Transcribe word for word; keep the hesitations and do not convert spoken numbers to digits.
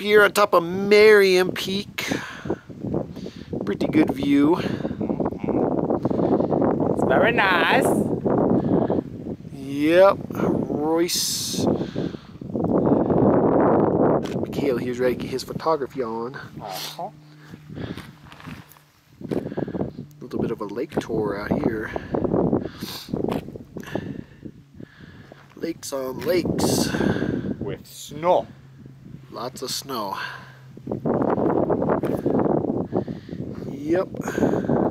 here on top of Merriam Peak. Pretty good view. It's very nice. Yep, Royce. Mikhail here's ready to get his photography on. Uh-huh. A little bit of a lake tour out here. Lakes on lakes. With snow. Lots of snow. Yep.